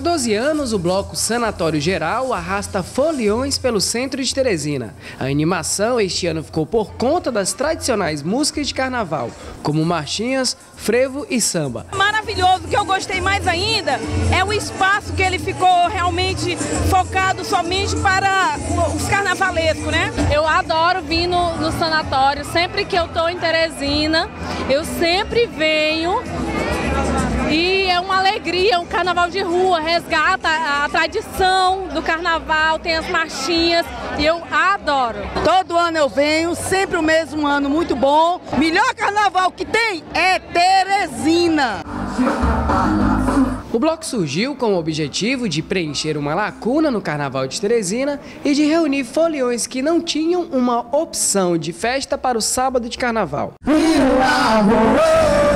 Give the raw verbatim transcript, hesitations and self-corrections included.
doze anos, o bloco Sanatório Geral arrasta foliões pelo centro de Teresina. A animação este ano ficou por conta das tradicionais músicas de carnaval, como marchinhas, frevo e samba. Maravilhoso, o que eu gostei mais ainda é o espaço que ele ficou realmente focado somente para os carnavalescos, né? Eu adoro vir no, no sanatório, sempre que eu estou em Teresina, eu sempre venho. E é uma alegria, um carnaval de rua, resgata a tradição do carnaval, tem as marchinhas e eu adoro. Todo ano eu venho, sempre o mesmo ano, muito bom. Melhor carnaval que tem é Teresina. O bloco surgiu com o objetivo de preencher uma lacuna no Carnaval de Teresina e de reunir foliões que não tinham uma opção de festa para o sábado de carnaval.